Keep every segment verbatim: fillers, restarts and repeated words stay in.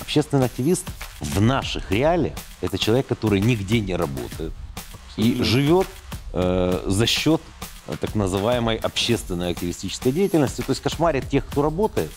Общественный активист в наших реалиях – это человек, который нигде не работает и живет э, за счет э, так называемой общественной активистической деятельности, то есть кошмарит тех, кто работает,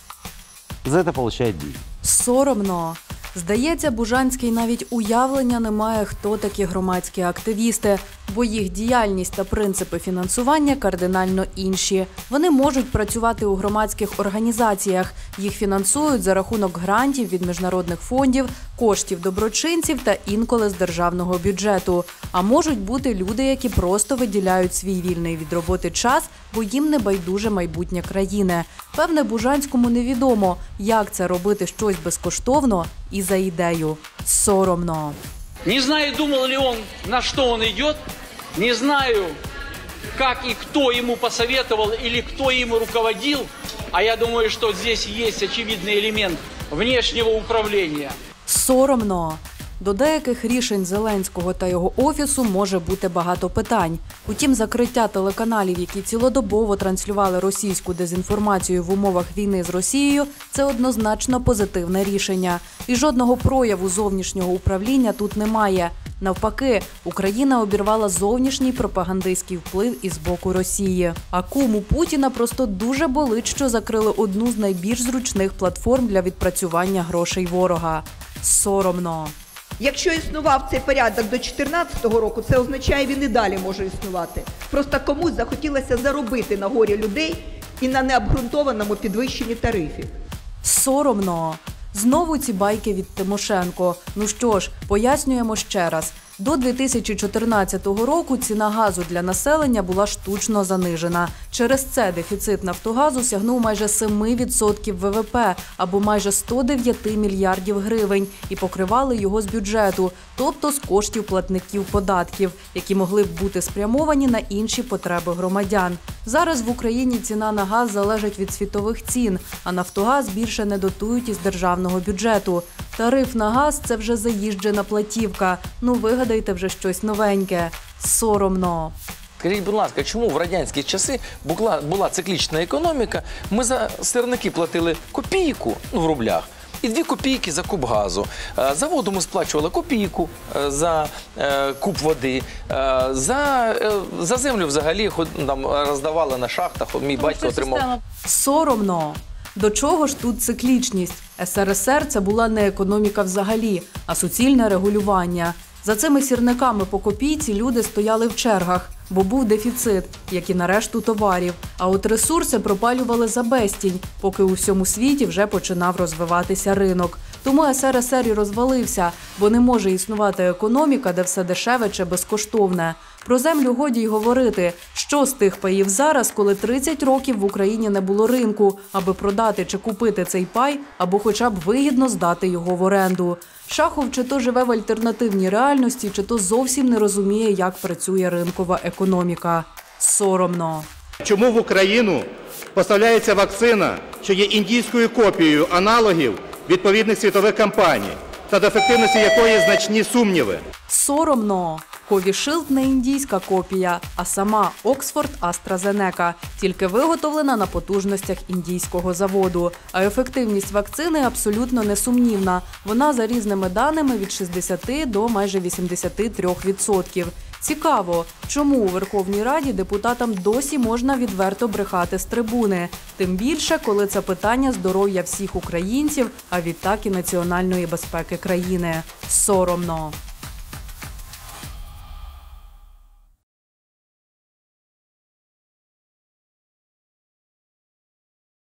за это получает деньги. Соромно. Здається, Бужанський навіть уявлення не має, хто такі громадські активісти, бо їх діяльність та принципи фінансування кардинально інші. Вони можуть працювати у громадських організаціях, їх фінансують за рахунок грантів від міжнародних фондів, коштів доброчинців та інколи з державного бюджету. А можуть бути люди, які просто виділяють свій вільний від роботи час, бо їм не байдуже майбутнє країни. Певне, Бужанському невідомо, як це робити щось безкоштовно і за ідею. Соромно. Не знаю, думал ли он, на что он идет, не знаю, как и кто ему посоветовал или кто ему руководил, а я думаю, что здесь есть очевидный элемент внешнего управления. Соромно. До деяких рішень Зеленського та його офісу може бути багато питань. Утім, закриття телеканалів, які цілодобово транслювали російську дезінформацію в умовах війни з Росією – це однозначно позитивне рішення. І жодного прояву зовнішнього управління тут немає. Навпаки, Україна обірвала зовнішній пропагандистський вплив із боку Росії. А куму Путіна просто дуже болить, що закрили одну з найбільш зручних платформ для відпрацювання грошей ворога. Соромно. Якщо існував цей порядок до дві тисячі чотирнадцятого року, це означає, він і далі може існувати. Просто комусь захотілося заробити на горі людей і на необґрунтованому підвищенні тарифів. Соромно. Знову ці байки від Тимошенко. Ну що ж, пояснюємо ще раз. До дві тисячі чотирнадцятого року ціна газу для населення була штучно занижена. Через це дефіцит «Нафтогазу» сягнув майже сім відсотків ВВП, або майже сто дев'ять мільярдів гривень, і покривали його з бюджету, тобто з коштів платників податків, які могли б бути спрямовані на інші потреби громадян. Зараз в Україні ціна на газ залежить від світових цін, а «Нафтогаз» більше не дотують із державного бюджету. Тариф на газ – це вже заїжджена платівка. Ну, вигадайте вже щось новеньке. Соромно. Скажіть, будь ласка, чому в радянські часи була, була циклічна економіка, ми за сирники платили копійку, ну, в рублях, і дві копійки за куб газу. За воду ми сплачували копійку за е, куб води. Е, за, е, за землю взагалі там, роздавали на шахтах, мій батько отримав. Соромно. До чого ж тут циклічність? ес ер ес ер – це була не економіка взагалі, а суцільне регулювання. За цими сірниками по копійці люди стояли в чергах, бо був дефіцит, як і на решту товарів. А от ресурси пропалювали за безцінь, поки у всьому світі вже починав розвиватися ринок. Тому ес ер ес ер і розвалився, бо не може існувати економіка, де все дешеве чи безкоштовне. Про землю годі й говорити. Що з тих паїв зараз, коли тридцять років в Україні не було ринку, аби продати чи купити цей пай, або хоча б вигідно здати його в оренду? Шахов чи то живе в альтернативній реальності, чи то зовсім не розуміє, як працює ринкова економіка. Соромно. Чому в Україну поставляється вакцина, що є індійською копією аналогів відповідних світових компаній, та до ефективності якої значні сумніви? Соромно. Ковішилд не індійська копія, а сама Оксфорд AstraZeneca, тільки виготовлена на потужностях індійського заводу. А ефективність вакцини абсолютно несумнівна. Вона за різними даними від шістдесяти до майже вісімдесяти трьох відсотків. Цікаво, чому у Верховній Раді депутатам досі можна відверто брехати з трибуни? Тим більше, коли це питання здоров'я всіх українців, а відтак і національної безпеки країни. Соромно.